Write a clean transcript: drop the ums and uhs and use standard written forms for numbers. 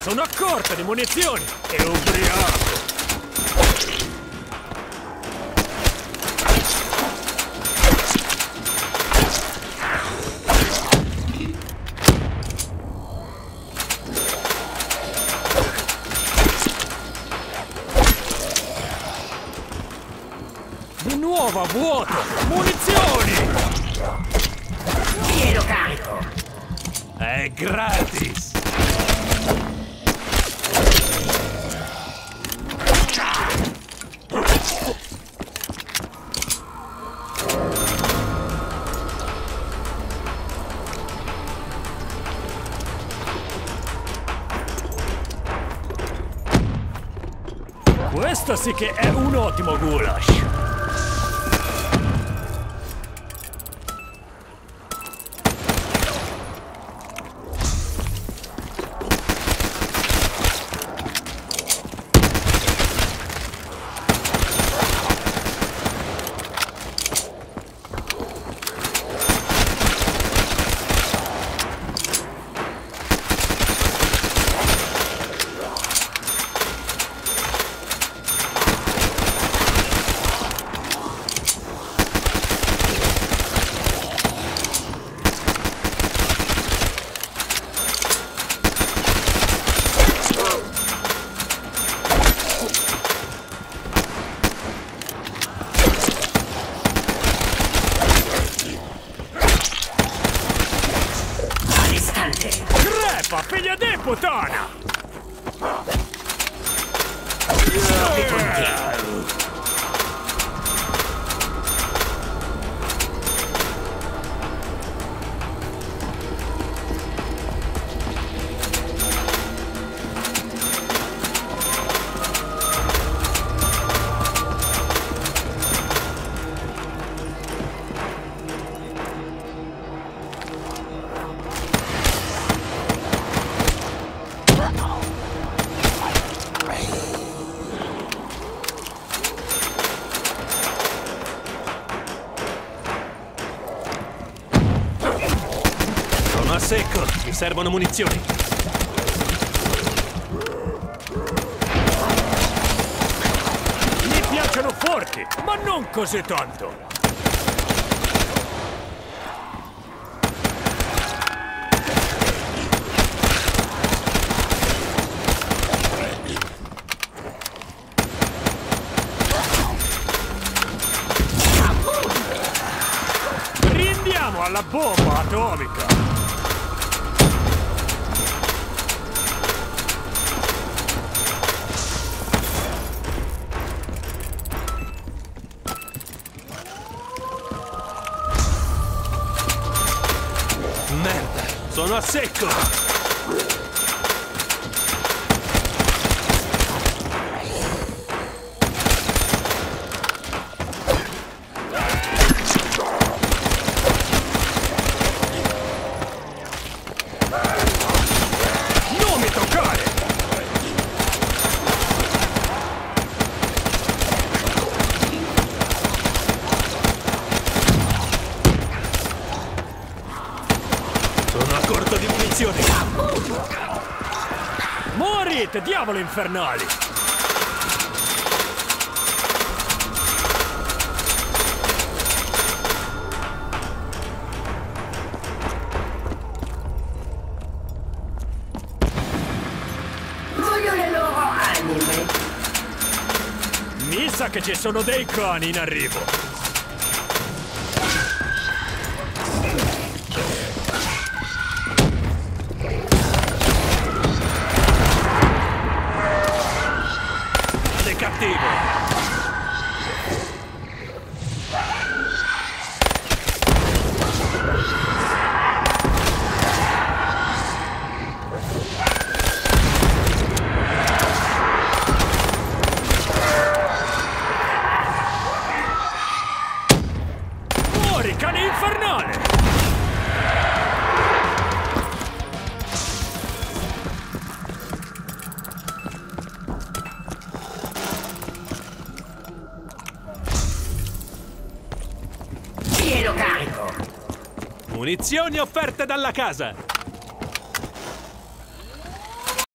Sono a corto di munizioni e ubriaco. Di nuovo a vuoto! Munizioni! Pieno carico! È gratis! Questo sì che è un ottimo goulash! Crepa, figlia di puttana! Sono a secco, mi servono munizioni. Mi piacciono forti, ma non così tanto. Rindiamo alla bomba atomica! Merda, sono a secco! Non mi toccare! Sono a corto di munizioni! Morite, diavolo infernali! Voglio le loro anime! Mi sa che ci sono dei cani in arrivo! Cattivo! Muori, cane infernale! Pieno carico! Munizioni offerte dalla casa!